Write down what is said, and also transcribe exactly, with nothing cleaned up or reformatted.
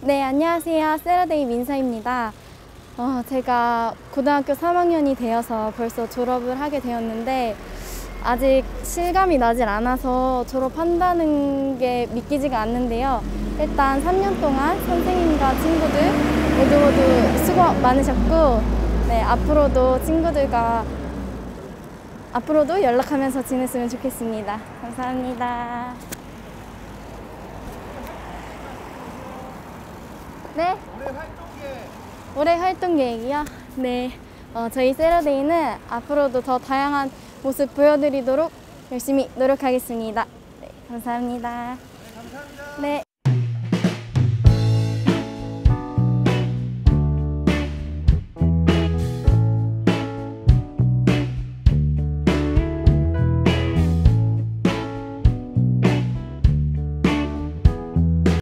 네, 안녕하세요. 세라데이 민서입니다. 어, 제가 고등학교 삼 학년이 되어서 벌써 졸업을 하게 되었는데 아직 실감이 나질 않아서 졸업한다는 게 믿기지가 않는데요. 일단 삼 년 동안 선생님과 친구들 모두 모두 수고 많으셨고, 네, 앞으로도 친구들과 앞으로도 연락하면서 지냈으면 좋겠습니다. 감사합니다. 네? 올해 활동 계획. 올해 활동 계획이요? 네, 어, 저희 세라데이는 앞으로도 더 다양한 모습 보여드리도록 열심히 노력하겠습니다. 네, 감사합니다. 네, 감사합니다. 네.